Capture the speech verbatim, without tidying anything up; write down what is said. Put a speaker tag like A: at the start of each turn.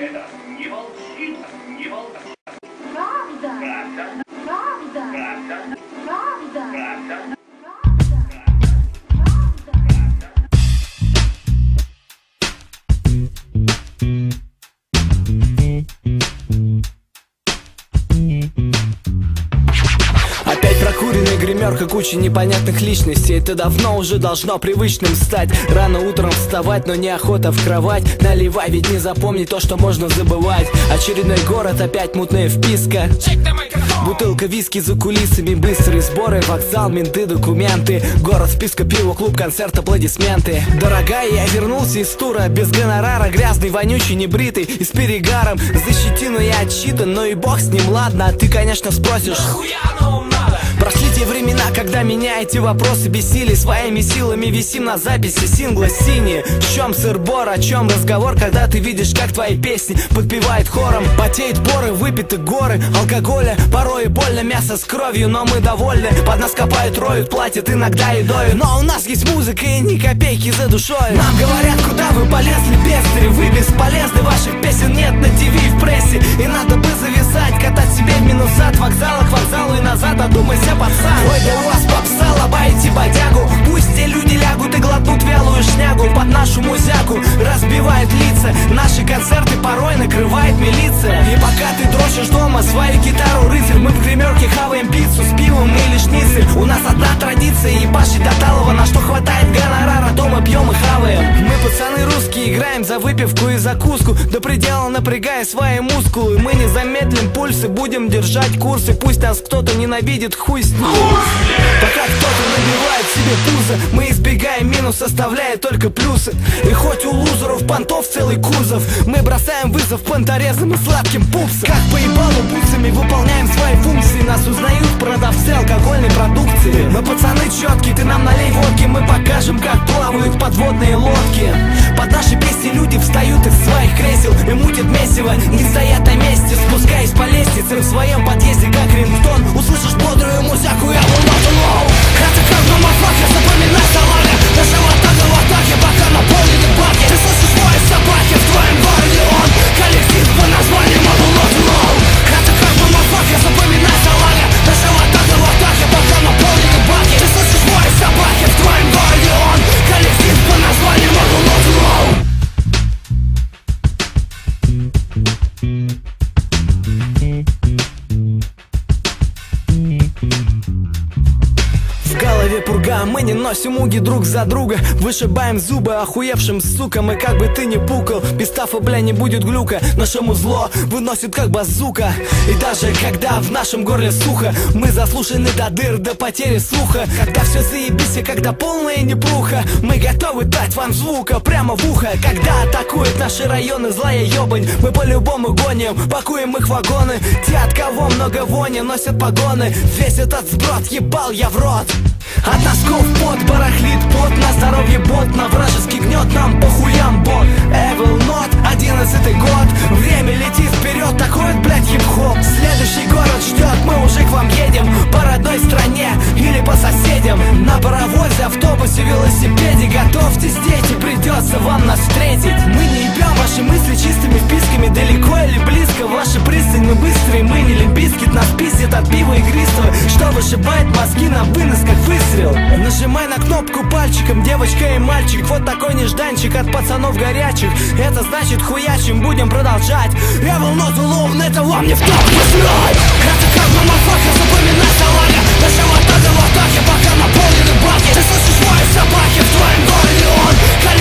A: это не молчит, не молчит.
B: Правда?
A: Правда?
B: Правда?
A: Правда?
B: Правда?
A: Правда?
C: Опять прокуренная гримерка, куча непонятных личностей. Это давно уже должно привычным стать. Рано утром вставать, но неохота в кровать. Наливай, ведь не запомнить то, что можно забывать. Очередной город, опять мутная вписка. Бутылка виски за кулисами, быстрые сборы, вокзал, менты, документы. Город, списка, пиво, клуб, концерт, аплодисменты. Дорогая, я вернулся из тура, без гонорара, грязный, вонючий, небритый и с перегаром. За щетину я отчитан, но и бог с ним, ладно. А ты, конечно, спросишь, нахуя оно вам надо? Прошли те времена, когда меня эти вопросы бесили. Своими силами висим на записи сингла синие. В чем сыр-бор, о чем разговор, когда ты видишь, как твои песни подпевает хором. Потеют поры, выпиты горы алкоголя, порой и больно, мясо с кровью, но мы довольны. Под нас копают, роют, платят иногда едой. Но у нас есть музыка и ни копейки за душой. Нам говорят, куда вы полезли, бездари, вы бесполезны. Ваших песен нет на ТВ и в прессе. И надо бы завязать, катать себе в минус от вокзала к вокзалу и назад. Одумайся, пацан. Ой, да у вас попса, лобаете бодягу. Пусть те люди лягут и глотнут вялую шнягу. Под нашу музяку разбивают лица. Наши концерты порой накрывает милиция. И пока ты дрочишь дома свою гитару, рыцарь, мы в гримерке хаваем пиццу с пивом или шницель. У нас одна традиция, ебашить до талого. На что хватает гонорара, дома пьем и хаваем. Мы, пацаны русские, играем за выпивку и закуску, до предела напрягая свои мускулы. Мы не замедлим пульсы, будем держать курсы. Пусть нас кто-то ненавидит, хуй с ним. Пока кто-то набивает себе пузо, мы избегаем минус, оставляя только плюсы. И хоть у лузеров понтов целый кузов, мы бросаем вызов понторезам и сладким пупсам. Как по ебалу бутсами выполняем свои функции. Нас узнают продавцы алкогольной продукции. Мы пацаны четкие, ты нам налей водки. Мы покажем, как плавают подводные лодки. Под наши песни люди встают из своих кресел и мутят месиво, не стоят на месте. Спускаясь по лестнице в своем подъезде, как рингтон, услышишь бодрую музяку, я will not alone. Это как на мафаке, запоминай салага. Даже в атаке, в атаке, пока наполнены баки. Ты слышишь вои собаки, в твоем городе он коллектив по названием I will not alone. Это как на мафаке, запоминай салага. Даже в атаке, в атаке, пока наполнены баки. Ты слышишь вои собаки, в твоем городе он коллектив по названием I will not alone. В голове пурга, мы не носим уги друг за друга. Вышибаем зубы охуевшим сукам. И как бы ты ни пукал, без тафа, бля, не будет глюка. Нашему зло выносит как базука. И даже когда в нашем горле сухо, мы заслушаны до дыр, до потери слуха. Когда все заебись и когда полная непруха, мы готовы дать вам звука прямо в ухо. Когда атакуют наши районы злая ебань, мы по-любому гоним, пакуем их вагоны. Те, от кого много вони, носят погоны. Весь этот сброд ебал я в рот. От носков пот, барахлит пот, на здоровье бот, на вражеский гнет, нам похуям бот. Evil Not, одиннадцатый год, время летит вперед, такой, блядь, хип-хоп. Следующий город ждет, мы уже к вам едем, по родной стране или по соседям. На паровозе, автобусе, велосипеде, готовьтесь, дети, придется вам нас встретить. Мы не ебем ваши мысли чистыми вписками, далеко или близко, ваши пристань, мы быстрые, мы не лимбискит, нас пиздит от пива игристого, что вышибает мозги на вынос, как выстрел. Нажимай на кнопку пальчиком, девочка и мальчик, вот такой нежданчик от пацанов горячих. Это значит хуячим, будем продолжать. Я will not alone, это вам не в топке срать. Это как на мафаке, запоминай салага. Наша в атаке, в атаке, пока наполнены баки. Ты слышишь вои собаки, в твоем городе он